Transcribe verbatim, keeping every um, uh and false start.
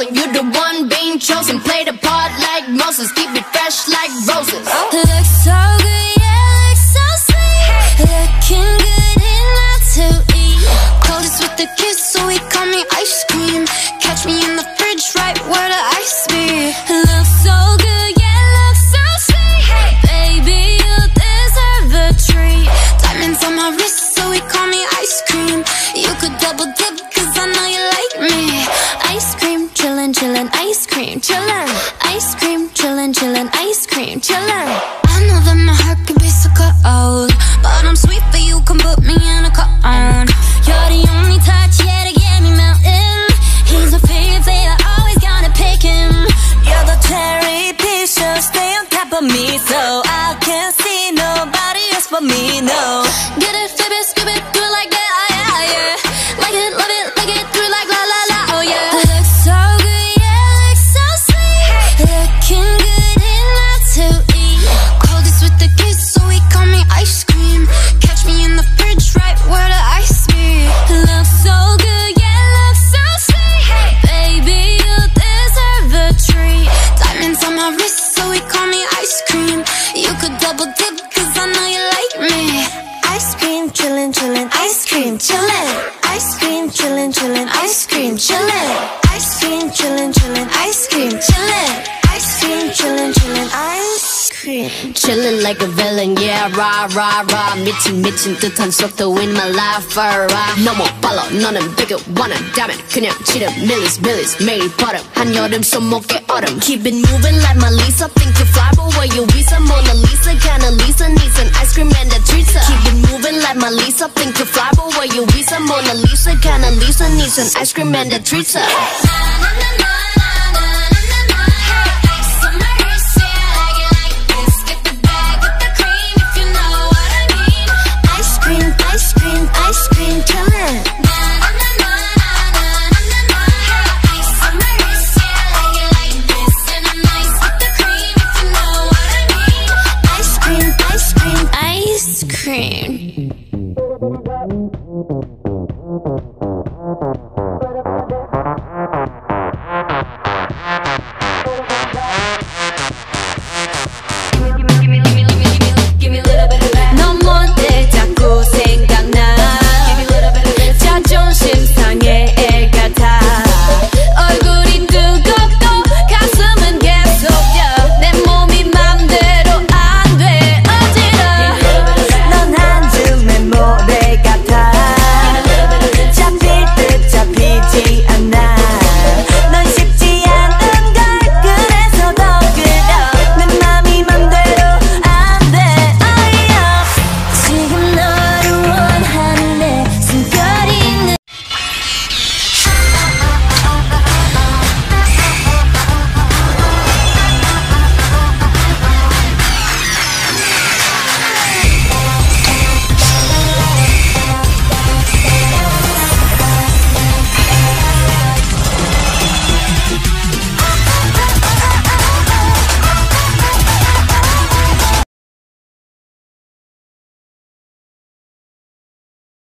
frozen. You the one being chosen. Play the part like Moses. Keep it fresh like roses. Looks so good, yeah, looks so sweet. Looking good enough to eat. Coldest with the kiss, so he call me ice cream. Catch me in the fridge, right where the ice be. Looks so good, yeah, looks so sweet. Baby, you deserve a treat. Diamonds on my wrist, so he call me ice cream. You could double dip, cause I know you like me. Ice cream, chillin', chillin', ice cream, chillin'. Ice cream, chillin', chillin', ice cream, chillin'. I know that my heart can be so cold, but I'm sweet for you, come put me in a cone. You're the only touch, yeah, to get me melting. He's my favorite flavor, always gonna pick him. You're the cherry piece, so stay on top of me, so I can't see nobody else but me, no. Get it, flip it, skip it, do it like that, oh yeah, yeah. Like it, love it, like it, do it like la la la, oh yeah. Looks so good, yeah, looks so sweet. Looking good enough to eat. Coldest with the kiss, so he call me ice cream. Catch me in the fridge, right where the ice be. Looks so good, yeah, looks so sweet. Baby, you deserve a treat. Diamonds on my wrist, so he call me ice cream. You could double dip, cause I know you like me. Ice cream, chillin', chillin', ice cream, chillin'. Ice cream, chillin', chillin', ice cream, chillin'. Ice cream, chillin', chillin', ice cream, chillin'. Ice cream, chillin', chillin', ice cream. Chillin' like a villain, yeah, rah, rah, rah. 미친, 미친 듯한 속도 in my life, alright. 너무 빨라, 너는 되게 원한다면 그냥 치름, millies, millies, 매일 버릇. 한여름 손목에 얼음. Keep it moving like my Lisa. Think you fly, but where you visa? Mona Lisa, kinda Lisa, needs an ice cream and a treat. Keep it moving like my Lisa. Think you fly, but where you visa? Mona Lisa, kinda Lisa, needs an ice cream and a treat.